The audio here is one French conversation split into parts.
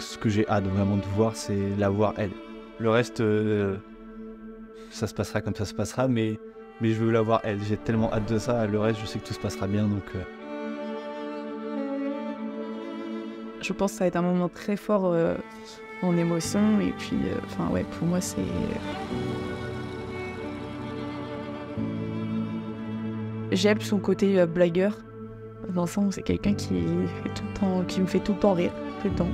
ce que j'ai hâte vraiment de voir, c'est la voir elle. Le reste, ça se passera comme ça se passera, mais je veux la voir elle. J'ai tellement hâte de ça. Le reste, je sais que tout se passera bien, donc... Je pense que ça va être un moment très fort en émotion, et puis, ouais, pour moi, c'est... J'aime son côté blagueur. Vincent, c'est quelqu'un qui me fait tout le temps rire, tout le temps.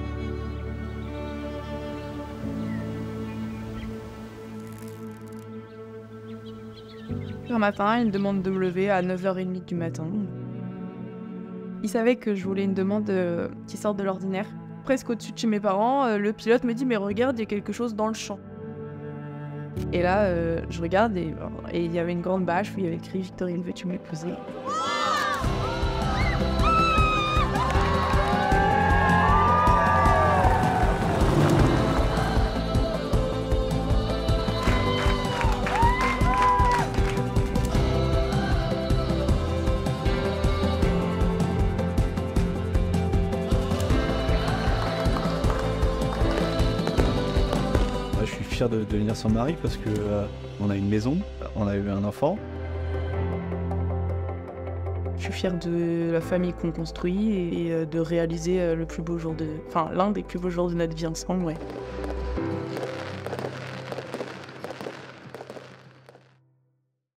Un matin, il me demande de me lever à 9h30 du matin. Il savait que je voulais une demande qui sorte de l'ordinaire. Presque au-dessus de chez mes parents, le pilote me dit « Mais regarde, il y a quelque chose dans le champ. » Et là, je regarde et il y avait une grande bâche où il y avait écrit « Victorine, veux-tu m'épouser ?» Je suis fier de devenir son mari parce que on a une maison, on a eu un enfant. Je suis fière de la famille qu'on construit et de réaliser l'un des plus beaux jours de notre vie ensemble, ouais.